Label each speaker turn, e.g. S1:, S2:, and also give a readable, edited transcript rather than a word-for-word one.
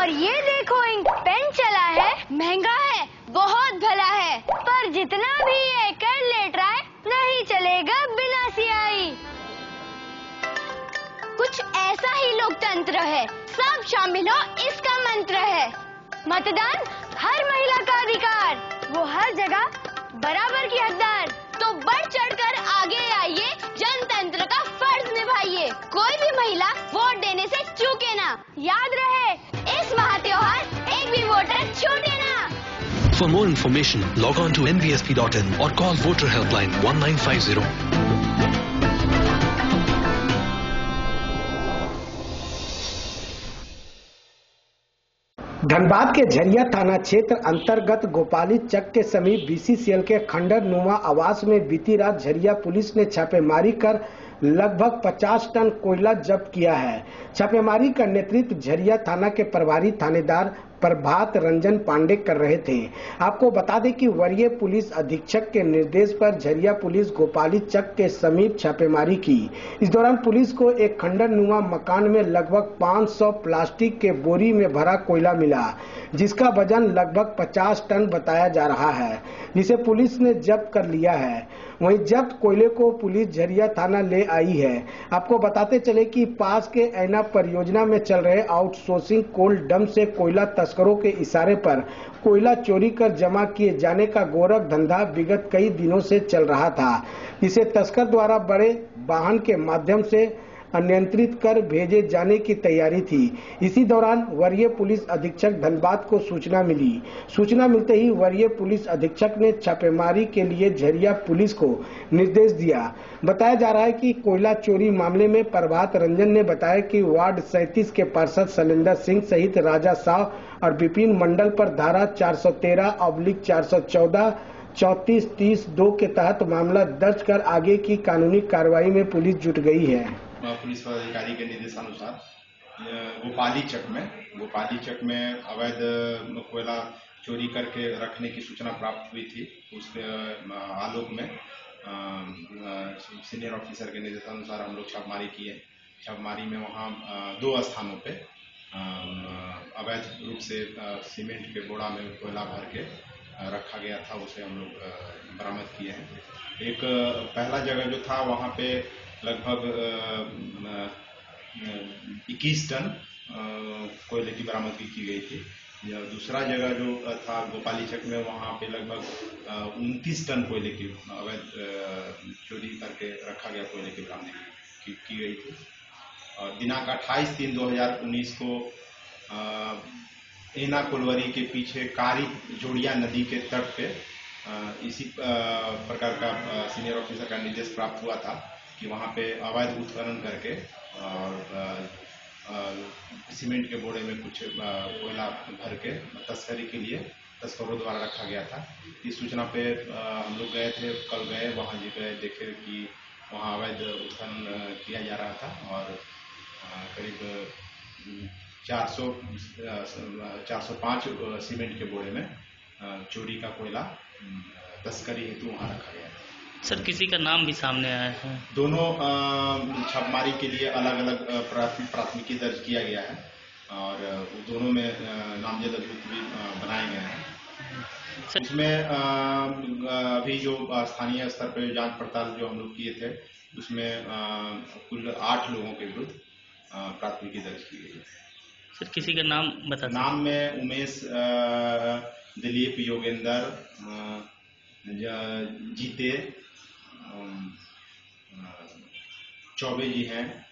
S1: और ये देखो इंक पेन चला है, महंगा है, बहुत भला है, पर जितना भी ये कर ले ट्राई, नहीं चलेगा बिना सियाही। कुछ ऐसा ही लोकतंत्र है, सब शामिल हो इसका मंत्र है। मतदान हर महिला का अधिकार, वो हर जगह बराबर की हकदार। तो बढ़ चढ़कर आगे आइए, जनतंत्र का फर्ज निभाइए। कोई भी महिला वोट देने से चूके ना, याद रहे इस महात्योहार एक भी वोटर छूटे ना।
S2: For more information, log on to nvsp.in or call Voter Helpline 1950.
S3: Dhanbad के झरिया थाना क्षेत्र अंतर्गत गोपाली चक के समीप बीसीसीएल के खंडर नुमा आवास में बीती रात झरिया पुलिस ने छापेमारी कर लगभग 50 टन कोयला जब्त किया है। छापेमारी का नेतृत्व झरिया थाना के प्रभारी थानेदार प्रभात रंजन पांडे कर रहे थे। आपको बता दें कि वरीय पुलिस अधीक्षक के निर्देश पर झरिया पुलिस गोपाली चक के समीप छापेमारी की। इस दौरान पुलिस को एक खंडर नुमा मकान में लगभग 500 प्लास्टिक के बोरी में भरा कोयला मिला, जिसका वजन लगभग 50 टन बताया जा रहा है, जिसे पुलिस ने जब्त कर लिया है। वहीं जब्त कोयले को पुलिस झरिया थाना ले आई है। आपको बताते चले कि पास के ऐना परियोजना में चल रहे आउटसोर्सिंग कोल डंप से कोयला तस्करों के इशारे पर कोयला चोरी कर जमा किए जाने का गोरख धंधा विगत कई दिनों से चल रहा था, जिसे तस्कर द्वारा बड़े वाहन के माध्यम से अनियंत्रित कर भेजे जाने की तैयारी थी। इसी दौरान वरीय पुलिस अधीक्षक धनबाद को सूचना मिली। सूचना मिलते ही वरीय पुलिस अधीक्षक ने छापेमारी के लिए झरिया पुलिस को निर्देश दिया। बताया जा रहा है कि कोयला चोरी मामले में प्रभात रंजन ने बताया कि वार्ड 37 के पार्षद शैलेंद्र सिंह सहित राजा साव और विपिन मंडल पर धारा 413/414 34-30-2 के तहत मामला दर्ज कर आगे की कानूनी कार्रवाई में पुलिस जुट गई है।
S4: पुलिस पदाधिकारी के निर्देशानुसार गोपाली चक में अवैध कोयला चोरी करके रखने की सूचना प्राप्त हुई थी। उसके आलोक में सीनियर ऑफिसर के निर्देशानुसार हम लोग छापेमारी किए। छापेमारी में वहाँ 2 स्थानों पे अवैध रूप से सीमेंट के बोरा में कोयला भर के रखा गया था, उसे हम लोग बरामद किए हैं। एक पहला जगह जो था वहाँ पे लगभग 21 टन कोयले की बरामदगी की गई थी। दूसरा जगह जो था गोपाली चक में, वहाँ पे लगभग 29 टन कोयले की अवैध चोरी करके रखा गया कोयले की बरामदगी की गई थी। और दिनांक 28/3/2019 को एना कोलवरी के पीछे कारी जोड़िया नदी के तट पे इसी प्रकार का सीनियर ऑफिसर का निर्देश प्राप्त हुआ था कि वहाँ पे अवैध उत्खनन करके और सीमेंट के बोरे में कुछ कोयला भर के तस्करी के लिए तस्करों द्वारा रखा गया था। इस सूचना पे हम लोग गए थे, कल गए, वहाँ गए, देखे कि वहाँ अवैध उत्खनन किया जा रहा था और करीब 405 सीमेंट के बोरे में चोरी का कोयला तस्करी हेतु वहाँ रखा गया था।
S5: सर, किसी का नाम भी सामने आया है? दोनों
S4: छापेमारी के लिए अलग अलग प्राथमिकी दर्ज किया गया है और दोनों में नामजद अभियुक्त भी बनाए गए हैं। इसमें अभी जो स्थानीय स्तर पर जांच पड़ताल जो हम लोग किए थे, उसमें कुल 8 लोगों के विरुद्ध प्राथमिकी दर्ज की गई है।
S5: सर, किसी का नाम बता?
S4: नाम में उमेश, दिलीप, योगेंद्र, जीते, चौबे जी हैं,